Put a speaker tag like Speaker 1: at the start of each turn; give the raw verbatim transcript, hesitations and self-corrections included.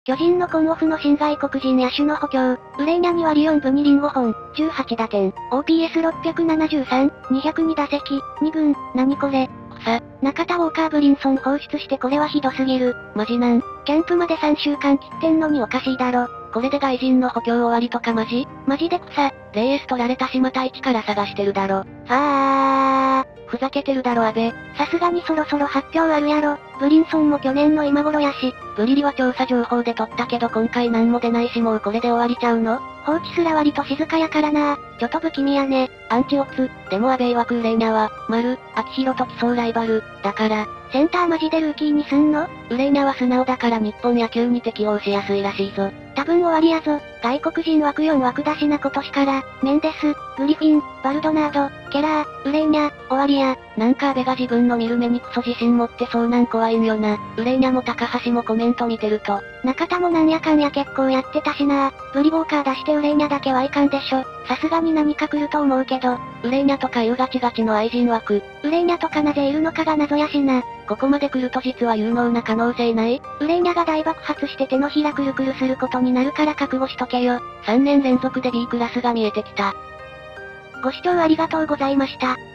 Speaker 1: 巨人のコンオフの新外国人野手の補強、ウレーニャに割よんぶに厘ごほん、じゅうはち打点、オーピーエスろっぴゃくななじゅうさん、にひゃくに打席、に軍、何これ。
Speaker 2: 草。
Speaker 1: 中田ウォーカーブリンソン放出してこれはひどすぎる。
Speaker 2: マジなん。
Speaker 1: キャンプまでさんしゅうかん切ってんのにおかしいだろ。
Speaker 2: これで外人の補強終わりとかマジ？
Speaker 1: マジで草。
Speaker 2: レイエス取られたしまた一から探してるだろ。
Speaker 1: あー。
Speaker 2: ふざけてるだろ阿部。
Speaker 1: さすがにそろそろ発表あるやろ。ブリンソンも去年の今頃やし。
Speaker 2: ブリリは調査情報で取ったけど今回なんも出ないしもうこれで終わりちゃうの？
Speaker 1: 放置すら割と静かやからな。ちょっと不気味やね。
Speaker 2: アンチオツ。でも阿部曰くウレーニャは、丸、秋広と競争ライバル。だから、
Speaker 1: センターマジでルーキーにすんの？
Speaker 2: ウレーニャは素直だから日本野球に適応しやすいらしいぞ。
Speaker 1: 多分終わりやぞ。外国人枠よん枠だしな今年から、メンデス、グリフィン、バルドナード、ケラー、ウレーニャ、終わりや。
Speaker 2: なんか阿部が自分の見る目にクソ自信持ってそうなん怖いんよな。ウレーニャも高橋もコメント見てると。
Speaker 1: 中田もなんやかんや結構やってたしな。ブリボーカー出してウレーニャだけはいかんでしょ。さすがに何か来ると思うけど。
Speaker 2: ウレーニャとかいうガチガチの愛人枠。
Speaker 1: ウレーニャとかなぜいるのかが謎やしな。
Speaker 2: ここまで来ると実は有能な可能性ない？
Speaker 1: ウレーニャが大爆発して手のひらくるくるすることになるから覚悟しとけよ。
Speaker 2: さんねん連続で B クラスが見えてきた。
Speaker 1: ご視聴ありがとうございました。